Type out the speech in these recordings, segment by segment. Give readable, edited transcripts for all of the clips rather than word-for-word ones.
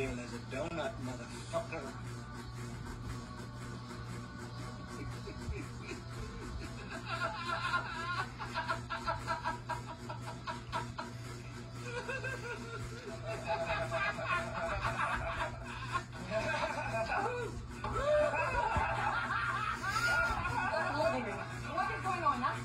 pale as a donut, motherfucker. What is going on now?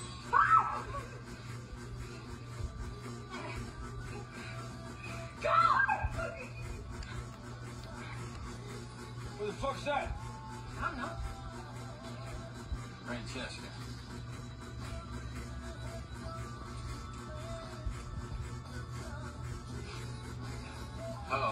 Who the fuck's that? I don't know. Francesca. Hello.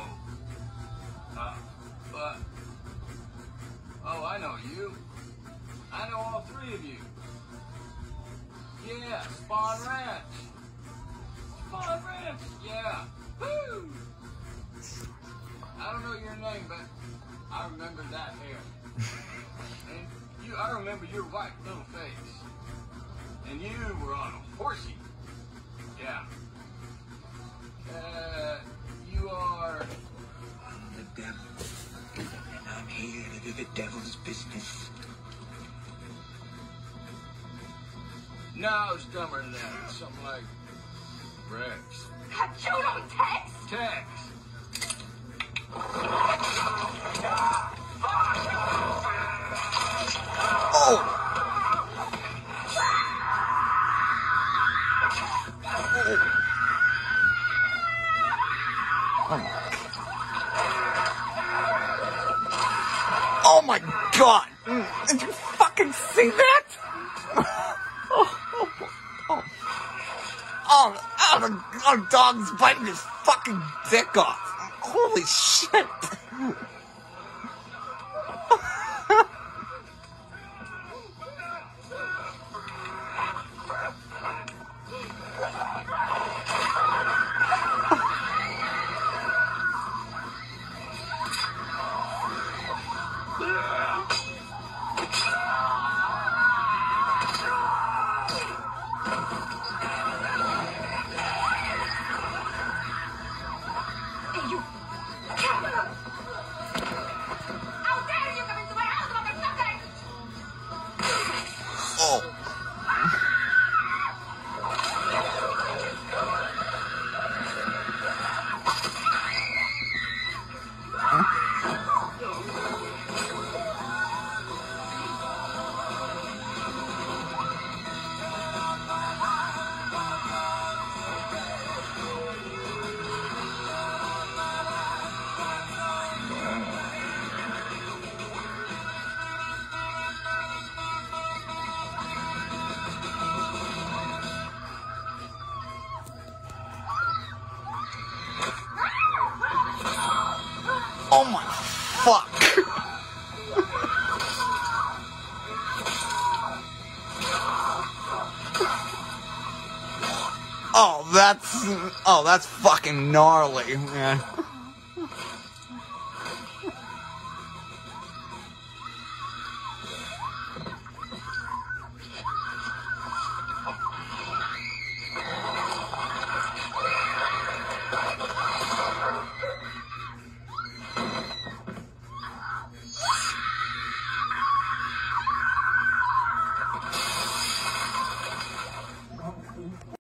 Oh, I know you. I know all three of you. Yeah, Spawn Ranch. Spawn Ranch, yeah. Woo! I don't know your name, but I remember that hair. And I remember your white little face. And you were on a horsey. Yeah. You are The devil. And I'm here to do the devil's business. No, it's dumber than that. It's something like Rex. Got you on text? Tex. Oh! Oh my god! Did you fucking see that? The dog's biting his fucking dick off. Holy shit! Oh my fuck. Oh, that's fucking gnarly, man.